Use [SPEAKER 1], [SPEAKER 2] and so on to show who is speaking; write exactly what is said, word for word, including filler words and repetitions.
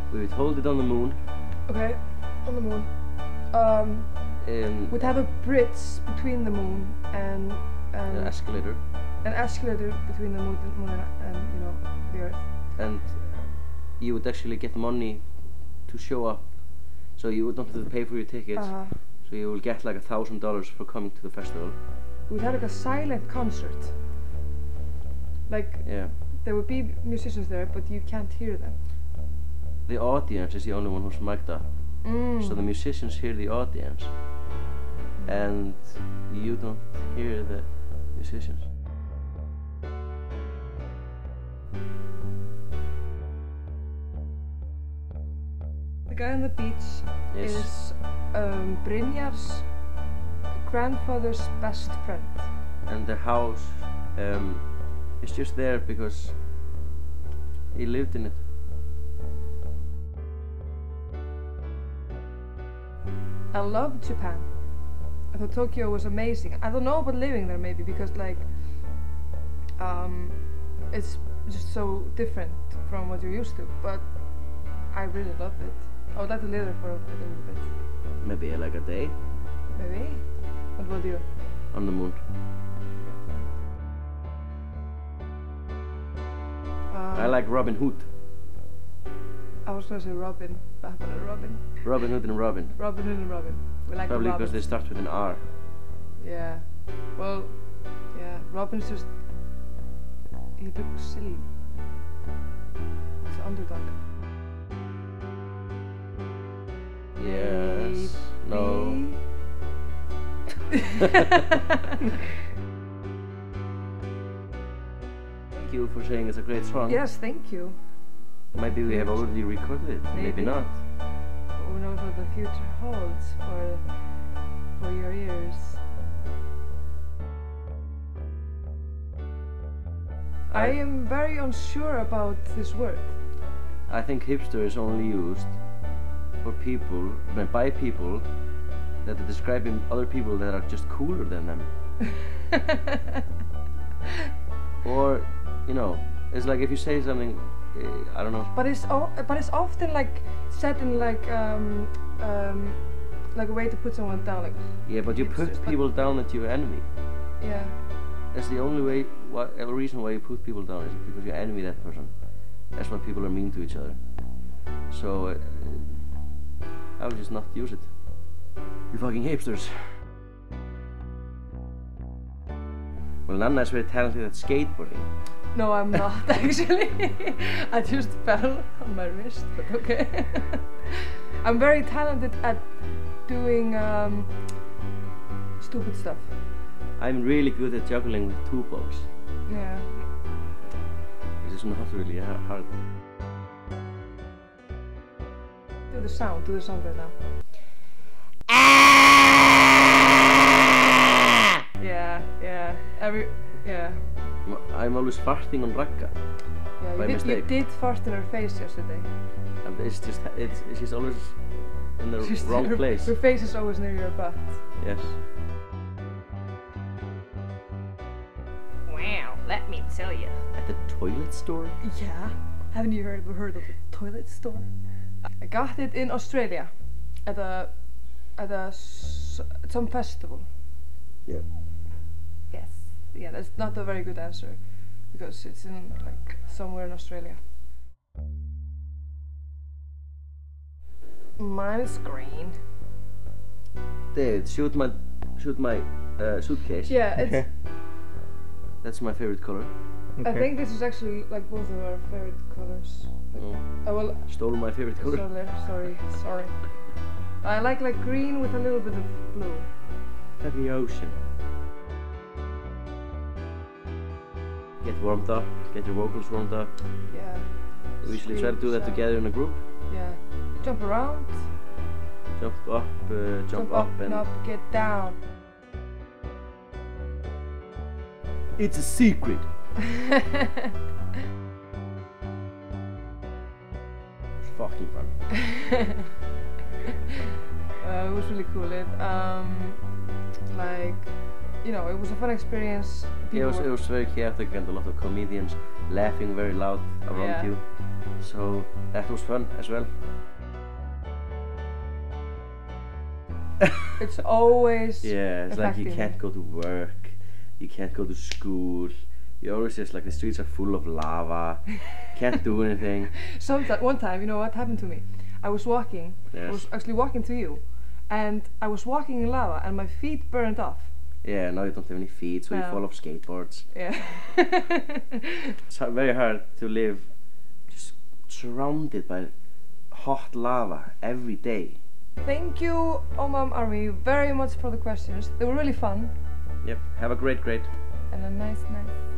[SPEAKER 1] We would hold it on the moon.
[SPEAKER 2] Okay, on the moon. Um,
[SPEAKER 1] And
[SPEAKER 2] we'd have a bridge between the moon and, and
[SPEAKER 1] an escalator.
[SPEAKER 2] an escalator between the moon, moon and, you know, the Earth.
[SPEAKER 1] And you would actually get money to show up. So you would not have to pay for your tickets.
[SPEAKER 2] Uh-huh.
[SPEAKER 1] So you will get like a thousand dollars for coming to the festival.
[SPEAKER 2] We'd have like a silent concert. Like,
[SPEAKER 1] Yeah.
[SPEAKER 2] there would be musicians there, but you can't hear them.
[SPEAKER 1] The audience is the only one who's mic'd up.
[SPEAKER 2] Mm.
[SPEAKER 1] So the musicians hear the audience. And you don't hear the musicians.
[SPEAKER 2] The guy on the beach
[SPEAKER 1] Yes.
[SPEAKER 2] is um, Brynjar's grandfather's best friend.
[SPEAKER 1] And the house um, is just there because he lived in it.
[SPEAKER 2] I love Japan. I thought Tokyo was amazing. I don't know about living there maybe because like um, it's just so different from what you're used to, but I really love it. I would like to live there for a little bit.
[SPEAKER 1] Maybe like a day
[SPEAKER 2] Maybe? What about you?
[SPEAKER 1] on the moon.
[SPEAKER 2] Um,
[SPEAKER 1] I like Robin Hood.
[SPEAKER 2] I was gonna say Robin. Batman and Robin.
[SPEAKER 1] Robin Hood and Robin.
[SPEAKER 2] Robin Hood and Robin. We like
[SPEAKER 1] Probably
[SPEAKER 2] the
[SPEAKER 1] because
[SPEAKER 2] Robins.
[SPEAKER 1] they start with an R.
[SPEAKER 2] Yeah. Well, yeah. Robin's just. He looks silly. He's an underdog.
[SPEAKER 1] Yes. No. Thank you for saying it's a great song.
[SPEAKER 2] Yes, thank you.
[SPEAKER 1] Maybe we have already recorded it. Maybe,
[SPEAKER 2] Maybe.
[SPEAKER 1] not.
[SPEAKER 2] Who knows what the future holds for for your ears? I,
[SPEAKER 1] I-
[SPEAKER 2] am very unsure about this word.
[SPEAKER 1] I think hipster is only used for people, by people that are describing other people that are just cooler than them. Or, you know, it's like if you say something, uh, I don't know.
[SPEAKER 2] But it's o but it's often like said in like um um like a way to put someone down, like
[SPEAKER 1] Yeah, but you put
[SPEAKER 2] hipsters, but-
[SPEAKER 1] people down at your enemy.
[SPEAKER 2] yeah.
[SPEAKER 1] That's the only way, what, a reason why you put people down is because you enemy that person. That's why people are mean to each other. So, uh, I would just not use it. You fucking hipsters. Well, Nanna is very talented at skateboarding.
[SPEAKER 2] No, I'm not actually. I just fell on my wrist, but okay. I'm very talented at doing um, stupid stuff.
[SPEAKER 1] I'm really good at juggling with two balls.
[SPEAKER 2] Yeah.
[SPEAKER 1] Which is not really ha- hard.
[SPEAKER 2] Do the sound. Do the sound right now. Yeah, yeah. Every yeah.
[SPEAKER 1] M- I'm always farting on Ragga.
[SPEAKER 2] Yeah.
[SPEAKER 1] By
[SPEAKER 2] You did, you
[SPEAKER 1] mistake.
[SPEAKER 2] did fart in her face yesterday.
[SPEAKER 1] And it's just, it's, she's always in the
[SPEAKER 2] Just
[SPEAKER 1] wrong
[SPEAKER 2] her,
[SPEAKER 1] place.
[SPEAKER 2] Her face is always near your butt.
[SPEAKER 1] Yes.
[SPEAKER 2] Wow, let me tell you.
[SPEAKER 1] At the toilet store?
[SPEAKER 2] Yeah. Haven't you heard heard of the toilet store? I got it in Australia, at a at a s at some festival.
[SPEAKER 1] Yeah.
[SPEAKER 2] Yes. Yeah, that's not a very good answer, because it's in like somewhere in Australia. Mine is green.
[SPEAKER 1] David, shoot my, shoot my uh, suitcase.
[SPEAKER 2] Yeah, it's.
[SPEAKER 1] That's my favorite color.
[SPEAKER 2] I think this is actually like both of our favorite colors. Like,
[SPEAKER 1] Oh,
[SPEAKER 2] I will.
[SPEAKER 1] stole my favorite color.
[SPEAKER 2] Sorry, sorry, sorry. I like like green with a little bit of blue.
[SPEAKER 1] Like the ocean. Get warmed up, get your vocals warmed up.
[SPEAKER 2] Yeah.
[SPEAKER 1] We usually try to do that
[SPEAKER 2] Scream,
[SPEAKER 1] together in a group.
[SPEAKER 2] Yeah. Jump around.
[SPEAKER 1] Jump up, uh, jump,
[SPEAKER 2] Jump
[SPEAKER 1] up,
[SPEAKER 2] up
[SPEAKER 1] and...
[SPEAKER 2] up, get down.
[SPEAKER 1] It's a secret! It's fucking fun.
[SPEAKER 2] uh, it was really cool. It um like you know, it was a fun experience.
[SPEAKER 1] Yeah, it was,
[SPEAKER 2] People
[SPEAKER 1] it was very chaotic and a lot of comedians laughing very loud around
[SPEAKER 2] Yeah.
[SPEAKER 1] you. So that was fun as well.
[SPEAKER 2] It's always
[SPEAKER 1] Yeah, it's like you
[SPEAKER 2] affecting
[SPEAKER 1] can't
[SPEAKER 2] me.
[SPEAKER 1] go to work, you can't go to school. You always just like the streets are full of lava. Can't do anything.
[SPEAKER 2] Sometimes, one time, you know what happened to me? I was walking. I
[SPEAKER 1] Yes.
[SPEAKER 2] was actually walking to you, and I was walking in lava, and my feet burned off.
[SPEAKER 1] Yeah, now you don't have any feet, so you
[SPEAKER 2] No.
[SPEAKER 1] fall off skateboards.
[SPEAKER 2] Yeah.
[SPEAKER 1] It's ha- very hard to live just surrounded by hot lava every day.
[SPEAKER 2] Thank you, Omam Army, very much for the questions. They were really fun
[SPEAKER 1] Yep, have a great, great
[SPEAKER 2] and a nice, nice.